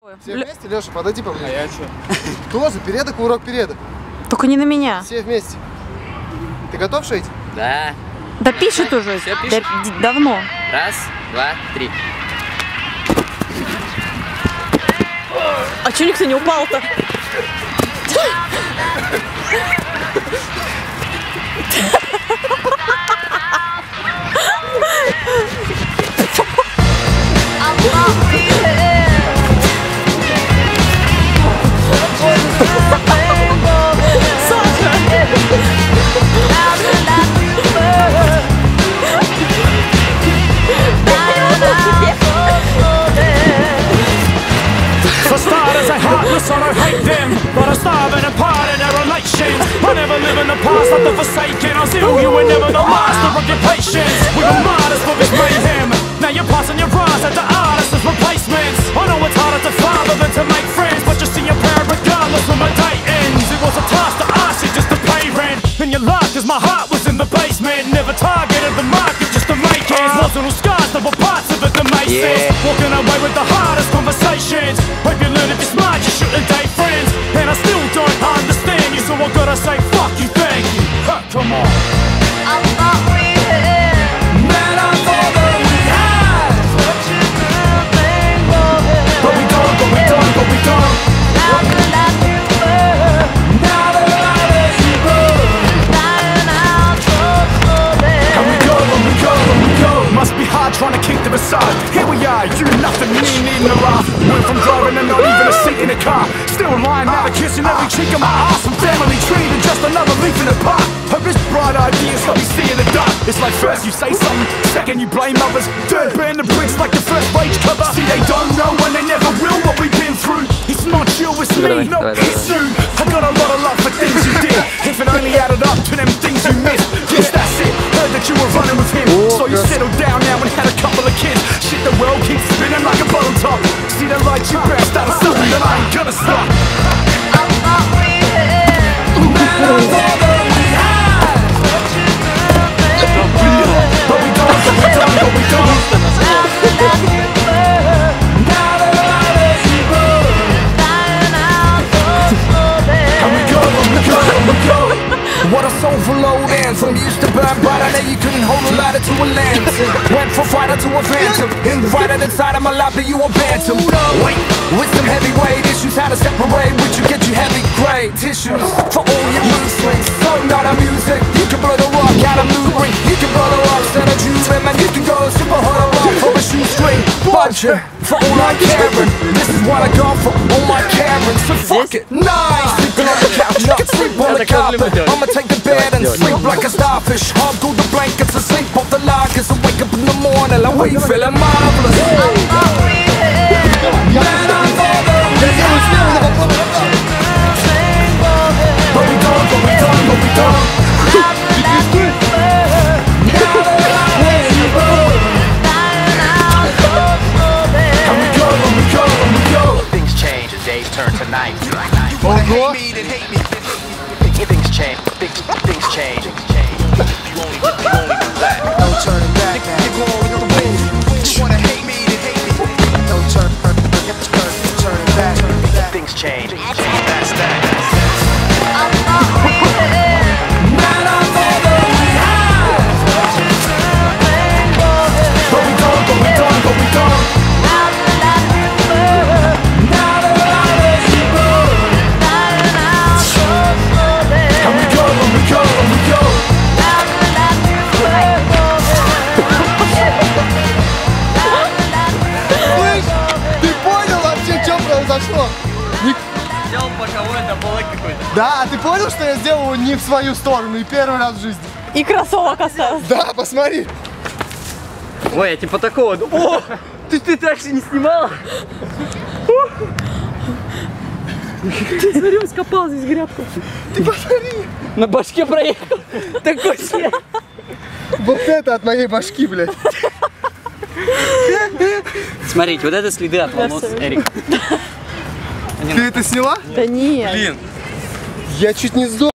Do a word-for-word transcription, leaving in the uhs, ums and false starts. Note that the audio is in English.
Все вместе, Леша, подойди поближе. А я что? Тоже передок, урок передок. Только не на меня. Все вместе. Ты готов шить? Да. Да пишет уже. Все пишет? Да, давно. Раз, два, три. А чё никто не упал-то? For starters, I heartless or I hate them, but I starve and apart in their relations. I never live in the past like the forsaken. I still you were never the master of your patience. We were martyrs for this mayhem. Now you're passing your rise at the artists as replacements. I know it's harder to father than to make friends, but you see your parent regardless when my day ends. It was a task to ask you just to pay rent, and you laughed cause my heart was in the basement. Never targeted the market just to make ends. Lost little scars that were parts of it that made sense. Walking away with the hardest conversations. Hope you learn if you're smart you shouldn't date friends. And I still don't understand you, so I gotta say fuck you, thank you. Huh, come on. I thought we had, man, I thought that we had such a good thing going. But we don't, but we don't, but we don't. Now that I do it, now that I let you go, dying out so slowly. And we go, and we go, and we go. Must be hard trying to keep to the side. Here we are, you nothing, me needing a laugh. Went from driving and not even a seat in a car. Still lying now, kissing every cheek of my ass. I'm family tree and just another leaf in the park. Hope this bright ideas help me see in the dark. It's like first you say something, second you blame others. Third burn the bricks like the first page cover. See they don't know and they never will what we've been through. It's not you, it's me, no it's you. I got a lot of love for things you did. If it only added up to them things you missed. Yes, that's it, heard that you were running with him. So you settled down now and had a couple of kids. Shit, the world keeps spinning like a bottle top. See the light you burst out of something that I ain't gonna stop. I thought we had, man, I thought that we had such a good thing. But we don't, but we don't, but we don't. Now that I do it, now that I let you go, dying out so slowly. And we go, and we go, and we go. What a soulful old anthem. Used to burn bright, I know you couldn't hold a ladder to a lantern. Went from fighter to a phantom. Invited inside of my lap, but you a bantam. Wait, with some heavyweight issues, how to separate which you get you heavy grade tissues for all your mood swings. So not a music, you can blow the rock out of mood ring. You can blow the rocks out of juice, man. You can go super hard rock for a shoestring. Budget for all I Karen. This is what I got for all my Karens. So fuck it, nice. Sleeping on the couch, you can sleep on the carpet. I'ma take the bed and sleep like a starfish. Hog go the blankets and sleep off the lockers. And wake up in the morning like we feeling marvelous. I thought we had, man, I thought that we had. But we don't, but we don't, but we don't. Now that I do it, now that I let you go, dying out so slowly. And we go, and we go, and we go. Things change as days turn to nights. You wanna hate me, then hate me. Things change, things, things change. You only, you only do that. No turning back now. You wanna hate me, then hate me. No turn, turn, turn, turning back. Things change. That's that. Man, I thought that we had. But we don't, but we don't, but we don't. Now that I do it, now that I let you go, dying out so slowly. And we go, and we go, and we go. Now that I do it, Слышь, ты понял вообще, что произошло? Не- Сделал боковой дополок какой-то. Да, ты понял, что я сделал не в свою сторону и первый раз в жизни? И кроссовок остался. Да, посмотри. Ой, я типа такого. О! Ты, ты так же не снимала? Ты смотри, он скопал здесь грядку. Ты посмотри. На башке проехал. Такой себе. Вот это от моей башки, блядь. Смотрите, вот это следы от волос, Эрик. Ты это сняла? Да нет. Блин. Я чуть не сдох.